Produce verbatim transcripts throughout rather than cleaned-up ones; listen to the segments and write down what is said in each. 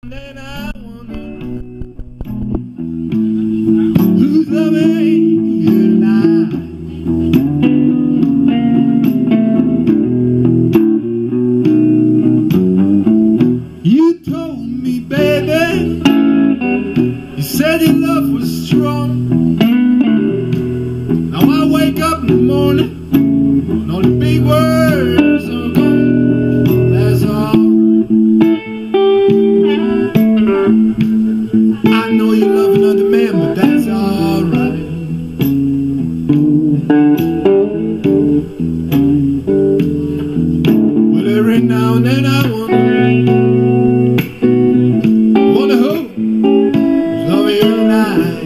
Then I wonder who's loving you tonight. You told me, baby, you said your love was strong. Now I wake up in the morning and all the big words are gone. That's all. I know you love another man, but that's alright. But every now and then I wonder, wonder who's loving you tonight.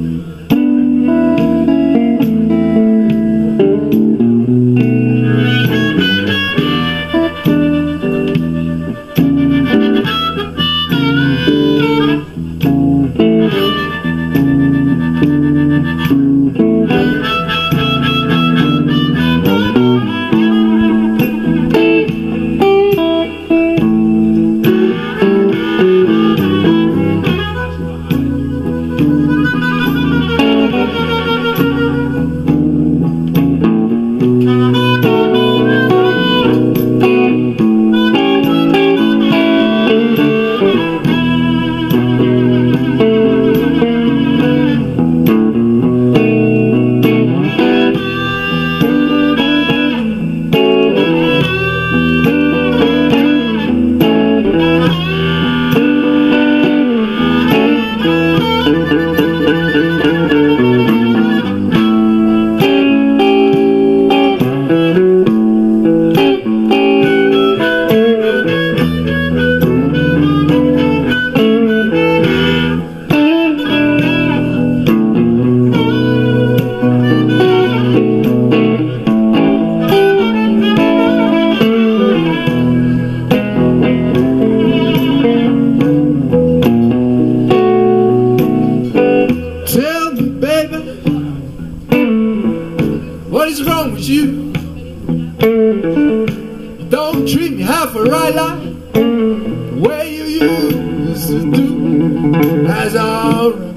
Tell me, baby, what is wrong with you? You don't treat me half a right like the way you used to do. That's alright.